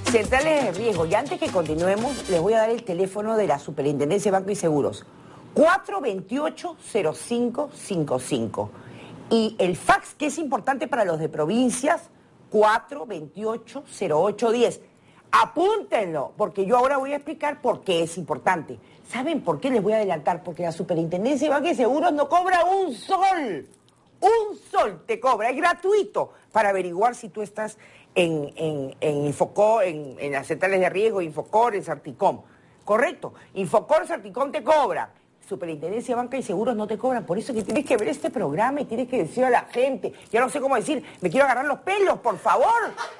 Centrales de riesgo. Y antes que continuemos, les voy a dar el teléfono de la Superintendencia de Banco y Seguros. 428-0555. Y el fax, que es importante para los de provincias, 428-0810. Apúntenlo, porque yo ahora voy a explicar por qué es importante. ¿Saben por qué les voy a adelantar? Porque la Superintendencia de Banco y Seguros no cobra un sol. Un sol te cobra, es gratuito para averiguar si tú estás en Infocor, en las centrales de riesgo, Infocor, en Sarticom. Correcto, Infocor, Sarticom te cobra. Superintendencia de Banca y Seguros no te cobran. Por eso que tienes que ver este programa y tienes que decir a la gente, ya no sé cómo decir, me quiero agarrar los pelos, por favor.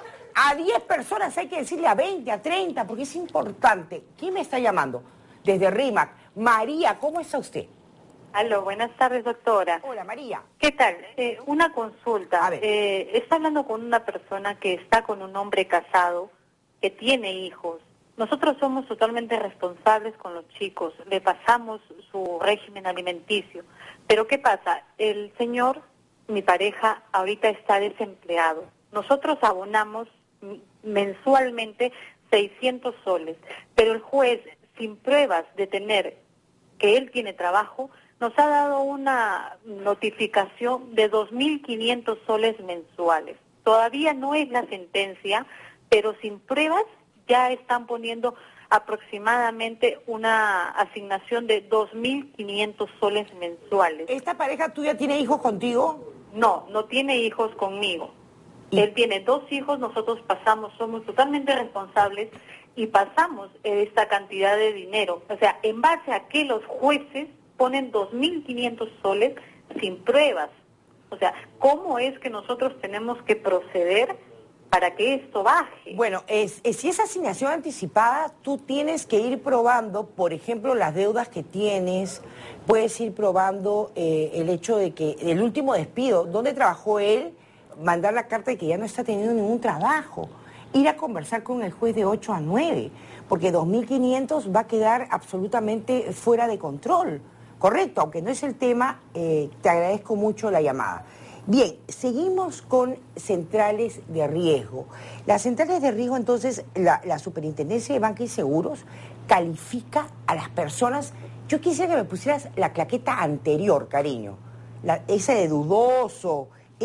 A 10 personas hay que decirle a 20, a 30, porque es importante. ¿Quién me está llamando? Desde RIMAC. María, ¿cómo está usted? Aló, buenas tardes, doctora. Hola, María. ¿Qué tal? Una consulta. A ver. Está hablando con una persona que está con un hombre casado, que tiene hijos. Nosotros somos totalmente responsables con los chicos, le pasamos su régimen alimenticio. Pero ¿qué pasa? El señor, mi pareja, ahorita está desempleado. Nosotros abonamos mensualmente 600 soles, pero el juez, sin pruebas de tener que él tiene trabajo, nos ha dado una notificación de 2.500 soles mensuales. Todavía no es la sentencia, pero sin pruebas ya están poniendo aproximadamente una asignación de 2.500 soles mensuales. ¿Esta pareja tuya tiene hijos contigo? No, no tiene hijos conmigo. Él tiene 2 hijos, nosotros somos totalmente responsables y pasamos esta cantidad de dinero. O sea, en base a que los jueces ponen 2.500 soles sin pruebas. O sea, ¿cómo es que nosotros tenemos que proceder para que esto baje? Bueno, si es asignación anticipada, tú tienes que ir probando, por ejemplo, las deudas que tienes, puedes ir probando el hecho de que el último despido, ¿dónde trabajó él? Mandar la carta de que ya no está teniendo ningún trabajo. Ir a conversar con el juez de 8 a 9, porque 2.500 va a quedar absolutamente fuera de control. Correcto, aunque no es el tema, te agradezco mucho la llamada. Bien, seguimos con centrales de riesgo. Las centrales de riesgo, entonces, la Superintendencia de Banca y Seguros califica a las personas. Yo quisiera que me pusieras la claqueta anterior, cariño. Esa de dudoso,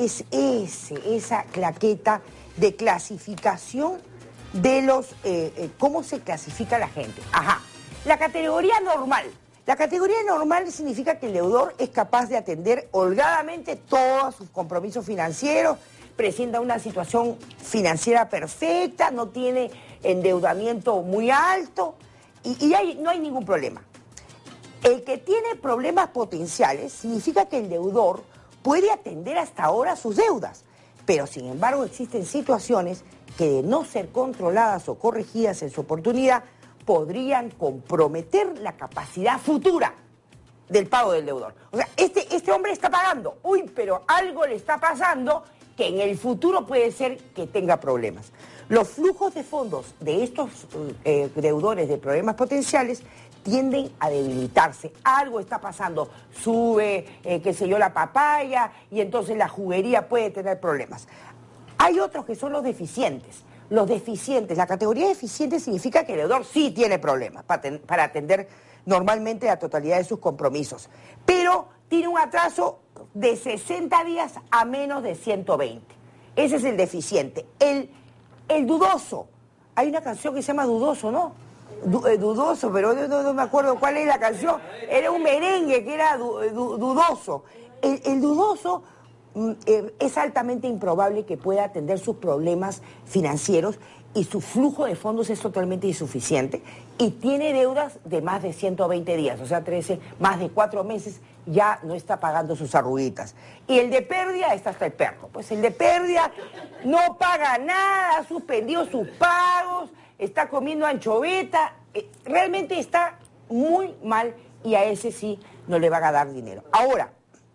esa claqueta de clasificación de los... ¿cómo se clasifica la gente? Ajá, la categoría normal. La categoría normal significa que el deudor es capaz de atender holgadamente todos sus compromisos financieros, presenta una situación financiera perfecta, no tiene endeudamiento muy alto y no hay ningún problema. El que tiene problemas potenciales significa que el deudor puede atender hasta ahora sus deudas, pero sin embargo existen situaciones que de no ser controladas o corregidas en su oportunidad podrían comprometer la capacidad futura del pago del deudor. O sea, este hombre está pagando, pero algo le está pasando que en el futuro puede ser que tenga problemas. Los flujos de fondos de estos deudores de problemas potenciales tienden a debilitarse. Algo está pasando, sube, la papaya, y entonces la juguería puede tener problemas. Hay otros que son los deficientes. Los deficientes, la categoría deficiente significa que el deudor sí tiene problemas para atender normalmente la totalidad de sus compromisos, pero tiene un atraso de 60 días a menos de 120. Ese es el deficiente. El dudoso, hay una canción que se llama Dudoso, ¿no? Dudoso, pero no me acuerdo cuál es la canción. Era un merengue que era dudoso. El dudoso... es altamente improbable que pueda atender sus problemas financieros y su flujo de fondos es totalmente insuficiente y tiene deudas de más de 120 días, o sea, más de 4 meses ya no está pagando sus arruguitas. Y el de pérdida está hasta el perro, pues el de pérdida no paga nada, ha suspendido sus pagos, está comiendo anchoveta, realmente está muy mal y a ese sí no le van a dar dinero. Ahora,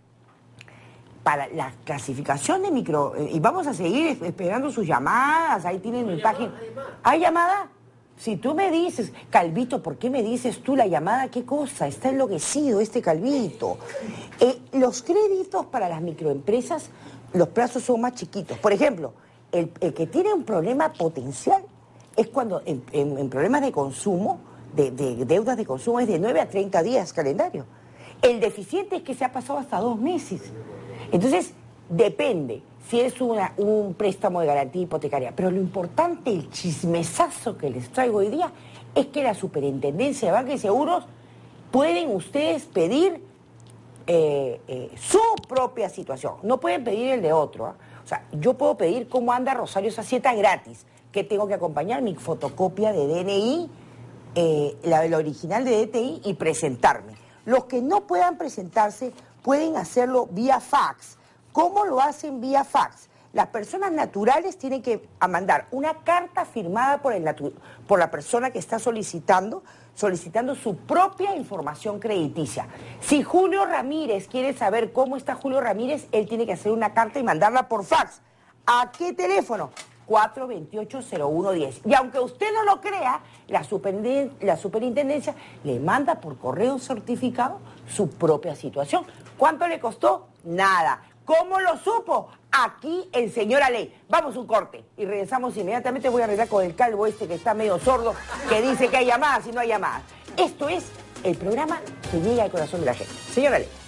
para la clasificación de micro... y vamos a seguir esperando sus llamadas, ahí tienen mi página. ¿Hay llamada? Si tú me dices, Calvito, ¿por qué me dices tú la llamada? ¿Qué cosa? Está enloquecido este Calvito. Los créditos para las microempresas, los plazos son más chiquitos. Por ejemplo, el que tiene un problema potencial, es cuando en problemas de consumo, de deudas de consumo, es de 9 a 30 días calendario. El deficiente es que se ha pasado hasta 2 meses. Entonces, depende si es un préstamo de garantía hipotecaria. Pero lo importante, el chismesazo que les traigo hoy día, es que la Superintendencia de Banca y Seguros pueden ustedes pedir su propia situación. No pueden pedir el de otro. ¿Eh? O sea, yo puedo pedir cómo anda Rosario Sacieta gratis. ¿Qué tengo que acompañar? Mi fotocopia de DNI, la original de DTI y presentarme. Los que no puedan presentarse pueden hacerlo vía fax. ¿Cómo lo hacen vía fax? Las personas naturales tienen que mandar una carta firmada por la persona que está solicitando su propia información crediticia. Si Julio Ramírez quiere saber cómo está Julio Ramírez, él tiene que hacer una carta y mandarla por fax. ¿A qué teléfono? 428-0110. Y aunque usted no lo crea, la superintendencia le manda por correo certificado su propia situación. ¿Cuánto le costó? Nada. ¿Cómo lo supo? Aquí en Señora Ley. Vamos un corte y regresamos inmediatamente. Voy a arreglar con el calvo este que está medio sordo, que dice que hay llamadas y no hay llamadas. Esto es el programa que llega al corazón de la gente. Señora Ley.